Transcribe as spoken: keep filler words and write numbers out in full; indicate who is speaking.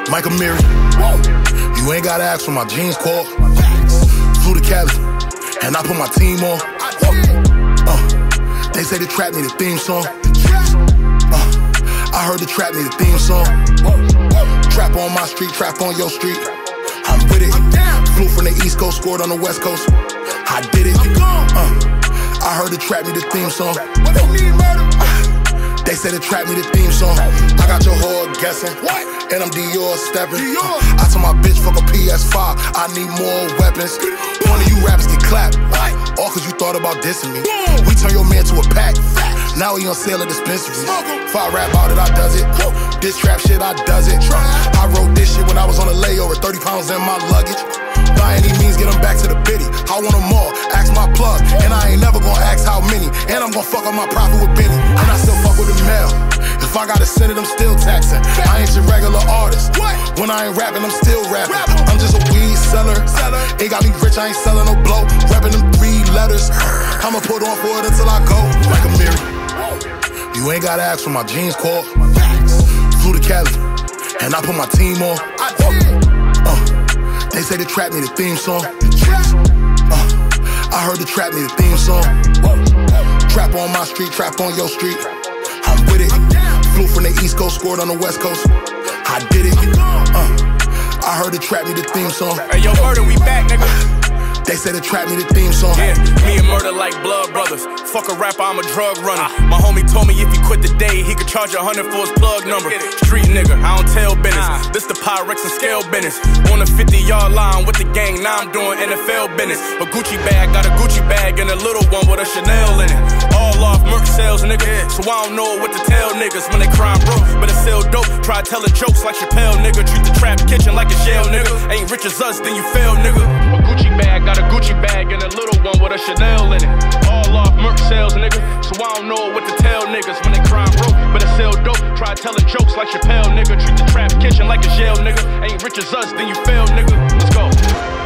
Speaker 1: Michael Mary. You ain't gotta ask for my jeans call. Flew to Cali, and I put my team on. Uh, they say the trap need a theme song. Uh, I heard the trap need a theme song. Trap on my street, trap on your street. I'm with it. Flew from the East Coast, scored on the West Coast. I did it. Uh, I heard the trap need a theme song. They say the trap need a theme song. I got your whore guessing, and I'm Dior stepping. Uh, I told my bitch fuck a P S five, I need more weapons. One of you rappers get clapped, all cause you thought about dissing me. We turn your man to a pack, now he on sale at dispensaries. If I rap out it, I does it. This trap shit, I does it. I wrote this shit when I was on a layover, thirty pounds in my luggage. By any means, get them back to the biddy. I want them all, ask my plug, and I ain't never gonna ask how many. And I'm gonna fuck up my profit with Benny, and I still fuck with the mail. If I gotta send it, I'm still taxing. I ain't your regular artist. When I ain't rapping, I'm still rapping. I'm just a weed seller. Ain't got me rich, I ain't selling no blow. Rapping them three letters. I'ma put on for it until I go. Like a Mary. You ain't gotta ask for my jeans call. Flew to Cali, and I put my team on. Uh, they say the trap need a theme song. Uh, I heard the trap need a theme song. Trap on my street, trap on your street. I'm with it. Flew from the East Coast, scored on the West Coast. I did it. Uh, I heard the trap need a theme song.
Speaker 2: Hey, yo, Murder, we back, nigga.
Speaker 1: They say the trap need a theme song.
Speaker 2: Yeah, me and Murder like blood brothers. Fuck a rapper, I'm a drug runner. My homie told me if he quit today, he could charge a hundred for his plug number. Street nigga, I don't tell business. This the Pyrex and scale business. On the fifty yard line with the gang, now I'm doing N F L business. A Gucci bag, got a Gucci bag and a little one with a Chanel in it. All off merch sales, nigga. So I don't know what to tell niggas when they crime broke. But it sell dope, try telling jokes like Chappelle, nigga. Treat the trap kitchen like a jail, nigga. Ain't rich as us, then you fail, nigga. A Gucci bag, got a Gucci bag and a little one with a Chanel in it. All off merch sales, nigga. So I don't know what to tell niggas when they crime broke. But it sell dope, try telling jokes like Chappelle, nigga. Treat the trap kitchen like a jail, nigga. Ain't rich as us, then you fail, nigga. Let's go.